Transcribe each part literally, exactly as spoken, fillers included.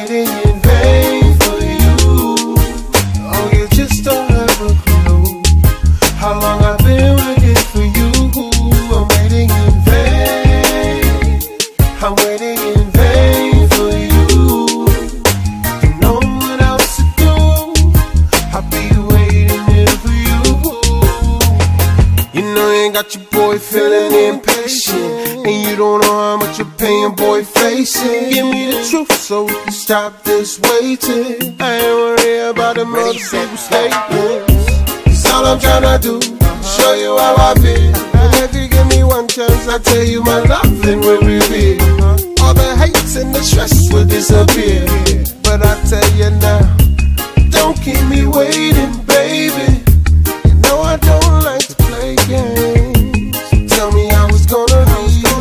waiting in vain for you. Oh, you just don't have a clue how long I've been waiting for you. I'm waiting in vain. I'm waiting in vain for you. Don't know what else to do. I'll be waiting here for you. You know you ain't got your boy feeling impatient, and you don't know how much you're paying, boy, face it. Give me the truth so we can stop this waiting. I ain't worried about them other people's statements. It's all I'm tryna do, show you how I feel. And if you give me one chance, I tell you my loving will reveal. All the hates and the stress will disappear. But I tell you now, don't keep me waiting, baby. You know I don't like to play games. Tell me how it's gonna be.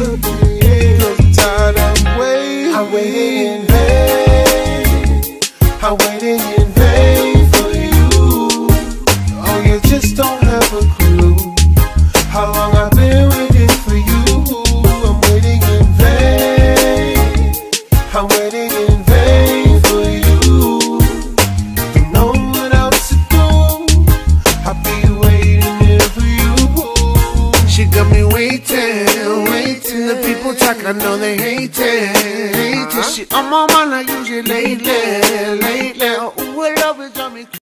I'm waiting in vain. I'm waiting in vain for you. Oh, you just don't have a clue how long I've been waiting for you. I'm waiting in vain. I'm waiting in vain for you. Don't know what else to do. I'll be waiting here for you. She got me waiting, waiting. The people talk, I know they hate it. She on my mind, I use it lately, lately. Oh, love is on me.